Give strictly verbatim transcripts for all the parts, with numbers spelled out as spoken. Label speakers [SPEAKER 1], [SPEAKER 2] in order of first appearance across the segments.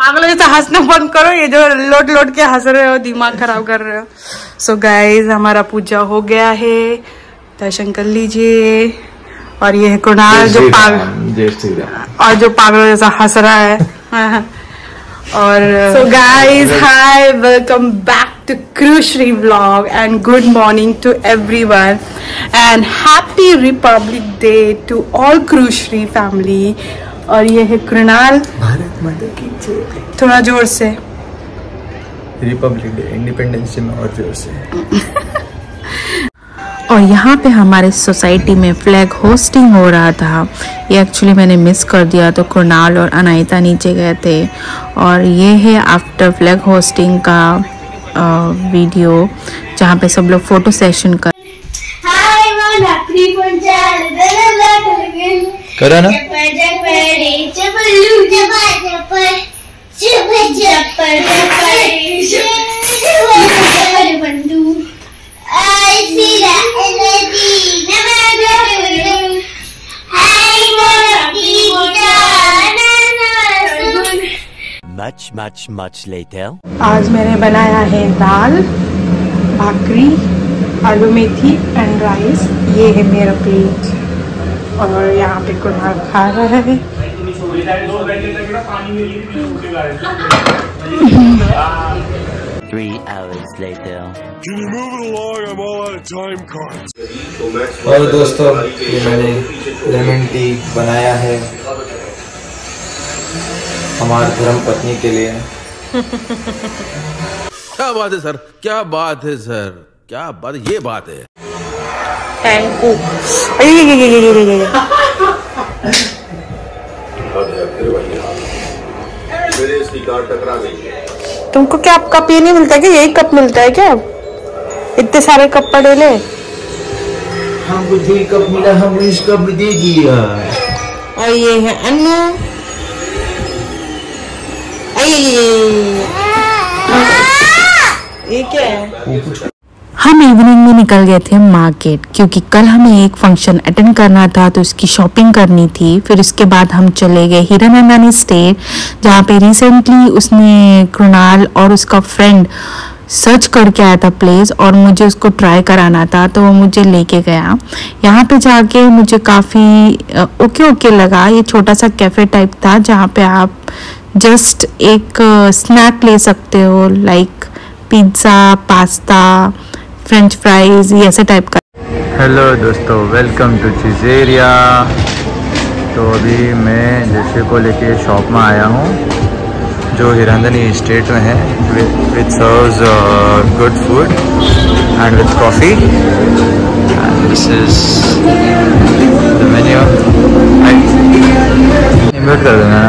[SPEAKER 1] पागलों जैसे हंसना बंद करो, ये जो लोट लोट के हंस रहे हो दिमाग खराब कर रहे हो। सो गाइज हमारा पूजा हो गया है, दर्शन कर लीजिए। और ये है कुणाल जो पागल और जो पागलों जैसा हंस रहा है। और so guys hi, welcome back to Krushri vlog and good morning to everyone and happy Republic Day to all Krushri family. और ये है कृणाल,
[SPEAKER 2] भारत माता की जय।
[SPEAKER 1] थोड़ा जोर से।
[SPEAKER 2] रिपब्लिक डे, इंडिपेंडेंस डे में और जोर से।
[SPEAKER 3] और यहाँ पे हमारे सोसाइटी में फ्लैग होस्टिंग हो रहा था। ये एक्चुअली मैंने मिस कर दिया, तो कुणाल और अनायता नीचे गए थे। और ये है आफ्टर फ्लैग होस्टिंग का आ, वीडियो, जहाँ पे सब लोग फोटो सेशन कर
[SPEAKER 2] करा ना।
[SPEAKER 4] Much, much, much later.
[SPEAKER 1] आज मैंने बनाया है दाल, भाकरी, आलू मेथी एंड राइस। ये है मेरा प्लेट और यहाँ पे कुणाल खा रहा है।
[SPEAKER 4] Three hours later.
[SPEAKER 5] Can you move it along? I'm all out of time cards.
[SPEAKER 2] और दोस्तों, ये मैंने लेमन टी बनाया है हमारी धर्म पत्नी के लिए।
[SPEAKER 6] क्या बात है सर, क्या बात है सर, क्या बात, ये बात है।
[SPEAKER 1] Thank you. तुमको क्या कप ये नहीं मिलता क्या? यही कप मिलता है क्या? इतने सारे कप पड़े ले।
[SPEAKER 2] हमको जो कप मिला हम इस कप दे दिया।
[SPEAKER 1] और ये है अन्नू। ये क्या है?
[SPEAKER 3] हम इवनिंग में निकल गए थे मार्केट, क्योंकि कल हमें एक फंक्शन अटेंड करना था, तो उसकी शॉपिंग करनी थी। फिर उसके बाद हम चले गए हीरानंदानी स्टेट, जहाँ पे रिसेंटली उसने कृणाल और उसका फ्रेंड सर्च करके आया था प्लेस, और मुझे उसको ट्राई कराना था, तो वो मुझे लेके गया। यहाँ पे जाके मुझे काफ़ी ओके ओके लगा। ये छोटा सा कैफ़े टाइप था, जहाँ पे आप जस्ट एक स्नैक ले सकते हो, like pizza, pasta, french fries, ये ऐसे टाइप का।
[SPEAKER 2] हेलो दोस्तों, वेलकम टू चीज़ेरिया। तो अभी मैं जैसे को लेके शॉप में आया हूँ, जो हीरानंदानी स्टेट में है, which serves good food and with coffee. This is the menu. Mute कर देना।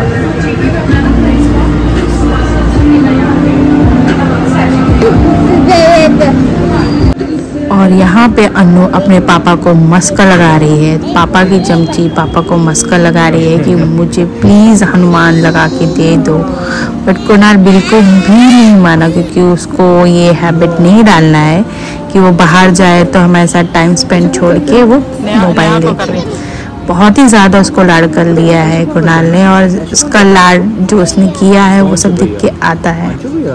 [SPEAKER 3] और यहाँ पे अन्नू अपने पापा को मस्का लगा रही है। पापा की चमची पापा को मस्का लगा रही है कि मुझे प्लीज़ हनुमान लगा के दे दो। बट कुणाल बिल्कुल भी नहीं माना, क्योंकि उसको ये हैबिट नहीं डालना है कि वो बाहर जाए तो हमारे साथ टाइम स्पेंड छोड़ के वो मोबाइल देखे। बहुत ही ज़्यादा उसको लाड कर लिया है कुणाल ने, और उसका लाड जो उसने किया है वो सब दिख के आता है।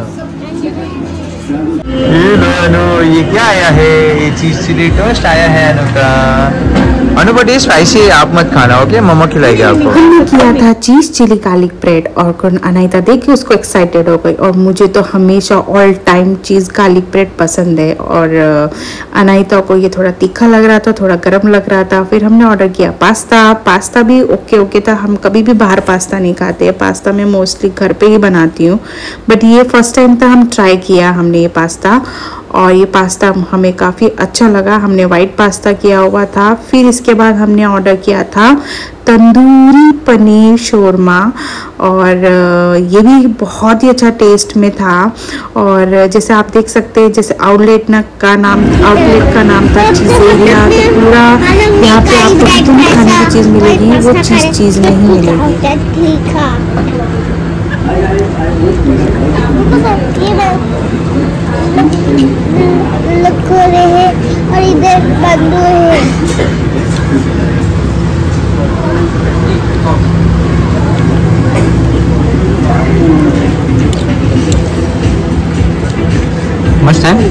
[SPEAKER 2] ये क्या आया है? ये चीज चिली टोस्ट आया है अनु का। अनु बट ये स्पाइसी आप मत खाना, ओके? मम्मा खिलाएगी आपको।
[SPEAKER 3] हमने किया था चीज चिली गार्लिक ब्रेड, और अनायता देख के उसको एक्साइटेड हो गई। और मुझे तो हमेशा all time cheese garlic bread पसंद है, और अनायता को ये थोड़ा तीखा लग रहा था, थोड़ा गर्म लग रहा था। फिर हमने ऑर्डर किया पास्ता। पास्ता भी ओके ओके था। हम कभी भी बाहर पास्ता नहीं खाते, पास्ता मैं मोस्टली घर पे ही बनाती हूँ, बट ये फर्स्ट टाइम था हम ट्राई किया हमने ये पास्ता, और ये पास्ता हमें काफ़ी अच्छा लगा। हमने वाइट पास्ता किया हुआ था। फिर इसके बाद हमने ऑर्डर किया था तंदूरी पनीर शोरमा, और ये भी बहुत ही अच्छा टेस्ट में था। और जैसे आप देख सकते हैं, जैसे आउटलेट ना का नाम आउटलेट का नाम था चीज़ेरिया, तो पूरा यहाँ पे आपको जितनी खाने की चीज़ मिलेगी वो चीज़ चीज़ नहीं मिलेगी।
[SPEAKER 7] और इधर बंदू है।
[SPEAKER 2] टेस्ट है?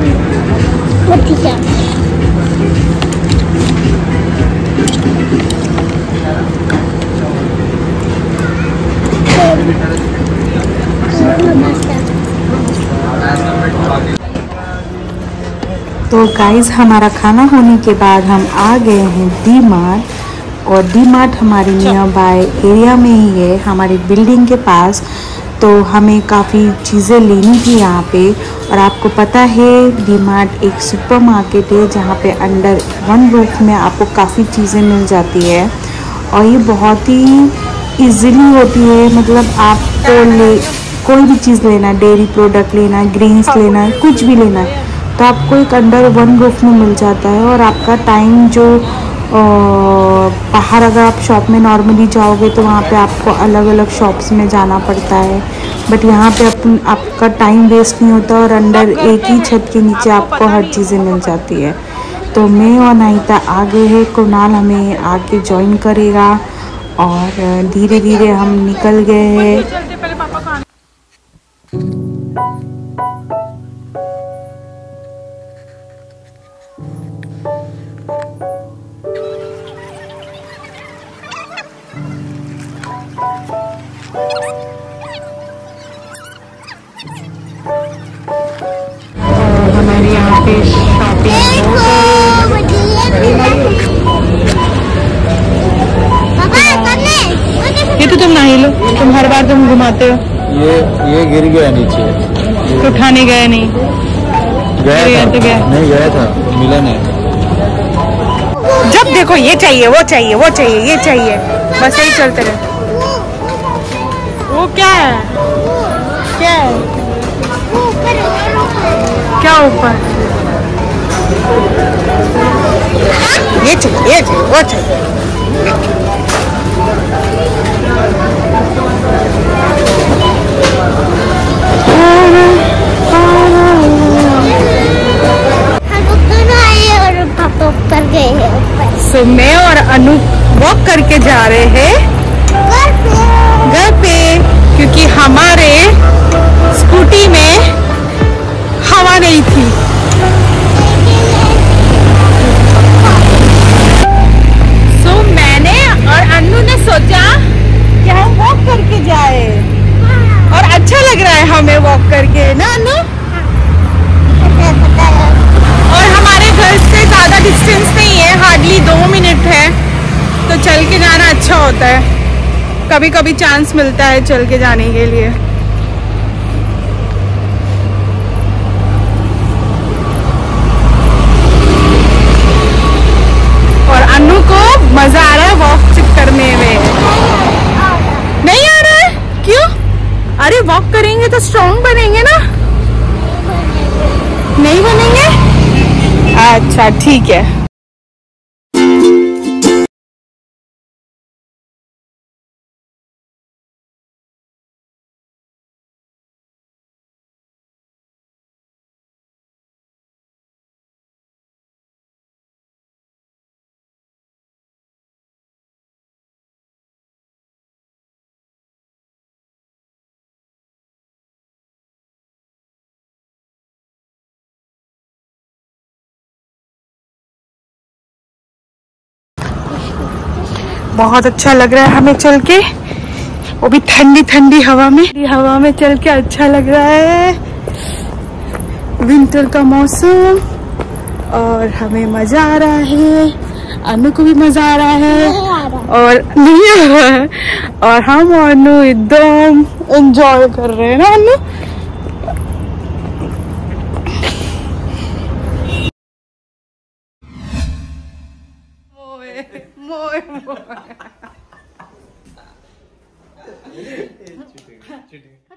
[SPEAKER 3] तो गाइस हमारा खाना होने के बाद हम आ गए हैं डी मार्ट, और डी मार्ट हमारे नियर बाय एरिया में ही है, हमारी बिल्डिंग के पास। तो हमें काफ़ी चीज़ें लेनी थी यहाँ पे। और आपको पता है डी मार्ट एक सुपरमार्केट है जहाँ पे अंडर वन रूफ में आपको काफ़ी चीज़ें मिल जाती है, और ये बहुत ही इजीली होती है। मतलब आपको ले कोई भी चीज़ लेना, डेयरी प्रोडक्ट लेना, ग्रेन्स लेना, कुछ भी लेना है तो आपको एक अंडर वन रूफ में मिल जाता है। और आपका टाइम जो बाहर अगर आप शॉप में नॉर्मली जाओगे तो वहाँ पे आपको अलग अलग शॉप्स में जाना पड़ता है, बट यहाँ पे अपन आपका टाइम वेस्ट नहीं होता और अंडर एक ही छत के नीचे आपको हर चीज़ें मिल जाती है। तो मैं और अनाहिता आ गए हैं, कुणाल हमें आके ज्वाइन करेगा और धीरे धीरे हम निकल गए हैं। हमारे यहाँ पे शॉपिंग ये तो तुम नहीं लो, तुम हर बार तुम घुमाते हो।
[SPEAKER 2] ये ये गिर गया नीचे,
[SPEAKER 3] तो उठाने गए नहीं?
[SPEAKER 2] गया था,
[SPEAKER 3] तो गया
[SPEAKER 2] नहीं गया था, मिला नहीं।
[SPEAKER 3] जब देखो ये चाहिए, वो चाहिए, वो चाहिए, ये चाहिए, बस यही चलते रहे। वो क्या है? क्या है? क्या ऊपर? ये चाहिए, ये चाहिए, वो चाहिए। तो मैं और अनु वॉक करके जा रहे हैं घर पे, क्योंकि हमारे स्कूटी में हवा नहीं थी। सो मैंने और अनु ने सोचा कि हम वॉक करके जाए, और अच्छा लग रहा है हमें वॉक करके, ना अनु? और हमारे घर से ज़्यादा डिस्टेंस नहीं है, हार्डली दो मिनट है, तो चल के जाना अच्छा होता है। कभी कभी चांस मिलता है चल के जाने के लिए। और अनु को मज़ा आ रहा है वॉक करने में। नहीं आ रहा है? क्यों? अरे वॉक करेंगे तो स्ट्रॉन्ग बनेंगे ना? नहीं बनेंगे? अच्छा ठीक है। बहुत अच्छा लग रहा है हमें चल के, वो भी ठंडी ठंडी हवा में। हवा में चल के अच्छा लग रहा है, विंटर का मौसम, और हमें मजा आ रहा है, अनु को भी मजा आ रहा है, और नहीं आ रहा है, और हम और अनु एकदम एंजॉय कर रहे हैं ना अनु? मोए मोए